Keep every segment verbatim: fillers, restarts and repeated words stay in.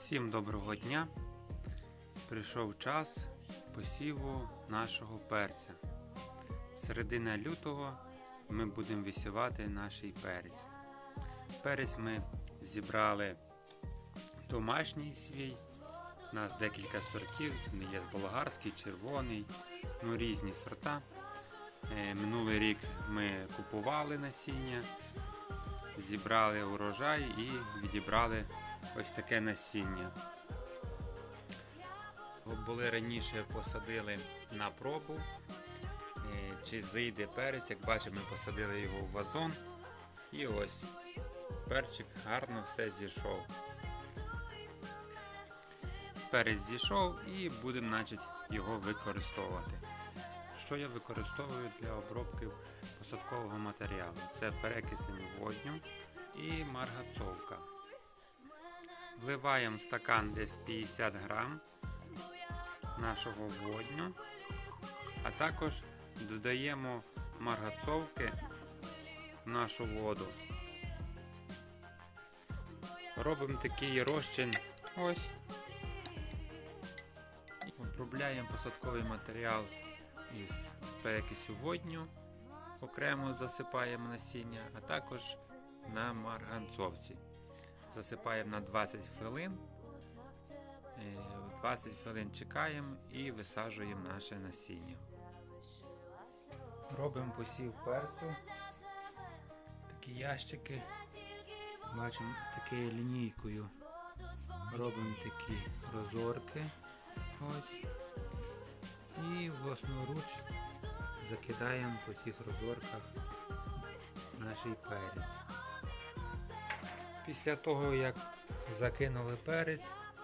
Всім доброго дня! Прийшов час посіву нашого перця. Середина лютого ми будемо висівати наш перець. Перець ми зібрали домашній свій. У нас декілька сортів, є болгарський, червоний, ну різні сорта. Минулий рік ми купували насіння, зібрали урожай і відібрали ось таке насіння. Були раніше, посадили на пробу, чи зійде перець. Як бачимо, ми посадили його в вазон. І ось перчик гарно все зійшов. Перець зійшов і будемо значить, його використовувати. Що я використовую для обробки посадкового матеріалу? Це перекисень водню і марганцовка. Вливаємо в стакан десь п'ятдесят грам нашого водню, а також додаємо марганцовки в нашу воду. Робимо такий розчин ось. Обробляємо посадковий матеріал із перекисю водню, окремо засипаємо насіння, а також на марганцовці. Засипаємо на двадцять хвилин, двадцять хвилин чекаємо і висаджуємо наше насіння. Робимо посів перцю. Такі ящики, бачимо, такою лінійкою робимо такі розорки. Ось. І власноруч закидаємо по цих розорках наш перець. Після того, як закинули перець,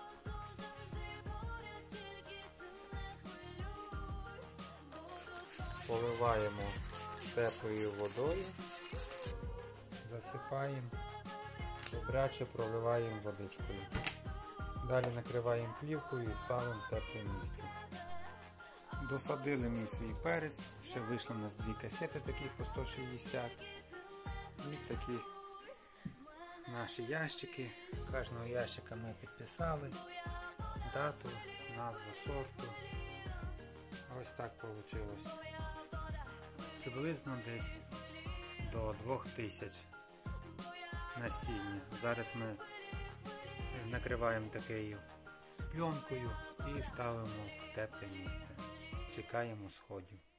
поливаємо теплою водою, засипаємо, добряче проливаємо водичкою. Далі накриваємо плівкою і ставимо в тепле місце. Досадили ми свій перець, ще вийшло у нас дві касети такі по сто шістдесят. І такі наші ящики. Кожного ящика ми підписали дату, назву сорту. Ось так вийшло. Приблизно десь до двох тисяч насіння. Зараз ми накриваємо такою пленкою і ставимо в тепле місце. Чекаємо сходів.